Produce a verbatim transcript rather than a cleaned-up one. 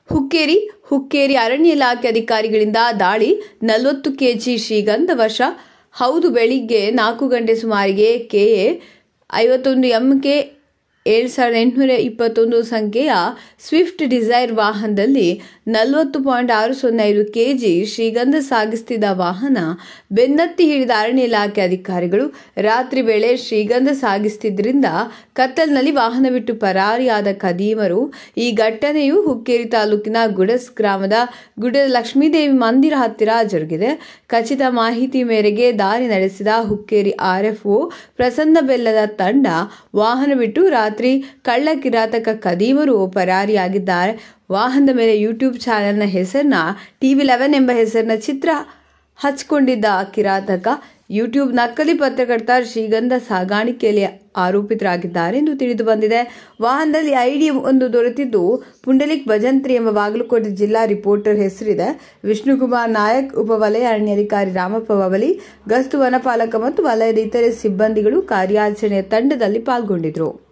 ಹುಕ್ಕೇರಿ ಹುಕ್ಕೇರಿ ಅರಣ್ಯ ಇಲಾಖೆ ಅಧಿಕಾರಿಗಳಿಂದ ದಾಳಿ. ನಲವತ್ತು ಕೆಜಿ ಶ್ರೀಗಂಧ ವಶ. ಹೌದು, ಬೆಳಿಗ್ಗೆ ನಾಲ್ಕು ಗಂಟೆ ಸುಮಾರಿಗೆ ಕೆಎ ಐವತ್ತೊಂದು ಎಂಕೆ ಏಳು ಸಾವಿರದ ಎಂಟುನೂರ ಇಪ್ಪತ್ತೊಂದು ಸಂಖ್ಯೆಯ ಸ್ವಿಫ್ಟ್ ಡಿಸೈರ್ ವಾಹನದಲ್ಲಿ ನಲವತ್ತು ಪಾಯಿಂಟ್ ಆರು ಸೊನ್ನೆ ಐದು ಕೆಜಿ ಶ್ರೀಗಂಧ ಸಾಗಿಸುತ್ತಿದ್ದ ವಾಹನ ಬೆನ್ನತ್ತಿ ಹಿಡಿದ ಅರಣ್ಯ ಇಲಾಖೆ ಅಧಿಕಾರಿಗಳು ರಾತ್ರಿ ವೇಳೆ ಶ್ರೀಗಂಧ ಸಾಗಿಸುತ್ತಿದ್ದರಿಂದ ಕತ್ತಲಿನಲ್ಲಿ ವಾಹನ ಬಿಟ್ಟು ಪರಾರಿಯಾದ ಖದೀಮರು. ಈ ಘಟನೆಯು ಹುಕ್ಕೇರಿ ತಾಲೂಕಿನ ಗುಡಸ್ ಗ್ರಾಮದ ಗುಡ್ಡದ ಲಕ್ಷ್ಮೀದೇವಿ ಮಂದಿರ ಹತ್ತಿರ ಜರುಗಿದೆ. ಖಚಿತ ಮಾಹಿತಿ ಮೇರೆಗೆ ದಾರಿ ನಡೆಸಿದ ಹುಕ್ಕೇರಿ ಆರ್ಎಫ್ಒ ಪ್ರಸನ್ನ ಬೆಲ್ಲದ ತಂಡ ವಾಹನ ಬಿಟ್ಟು ರಾತ್ರಿ ಕಳ್ಳ ಕಿರಾತಕ ಖದೀಮರು ಪರಾರಿಯಾಗಿದ್ದಾರೆ. ವಾಹನದ ಮೇಲೆ ಯೂಟ್ಯೂಬ್ ಚಾನೆಲ್ನ ಹೆಸರನ್ನ ಟಿವಿ ಲೆವೆನ್ ಎಂಬ ಹೆಸರಿನ ಚಿತ್ರ ಹಚ್ಚಿಕೊಂಡಿದ್ದ ಕಿರಾತಕ ಯೂಟ್ಯೂಬ್ ನಕಲಿ ಪತ್ರಕರ್ತ ಶ್ರೀಗಂಧ ಸಾಗಾಣಿಕೆಯಲ್ಲಿ ಆರೋಪಿತರಾಗಿದ್ದಾರೆ ಎಂದು ತಿಳಿದು ಬಂದಿದೆ. ವಾಹನದಲ್ಲಿ ಐಡಿ ಒಂದು ದೊರೆತಿದ್ದು ಪುಂಡಲಿಕ್ ಭಜಂತ್ರಿ ಎಂಬ ಬಾಗಲಕೋಟೆ ಜಿಲ್ಲಾ ರಿಪೋರ್ಟರ್ ಹೆಸರಿದೆ. ವಿಷ್ಣುಕುಮಾರ್ ನಾಯಕ್, ಉಪವಲಯ ಅರಣ್ಯಾಧಿಕಾರಿ ರಾಮಪ್ಪ ಬವಲಿ, ಗಸ್ತು ವನಪಾಲಕ ಮತ್ತು ವಲಯದ ಇತರೆ ಸಿಬ್ಬಂದಿಗಳು ಕಾರ್ಯಾಚರಣೆಯ ತಂಡದಲ್ಲಿ ಪಾಲ್ಗೊಂಡಿದ್ದರು.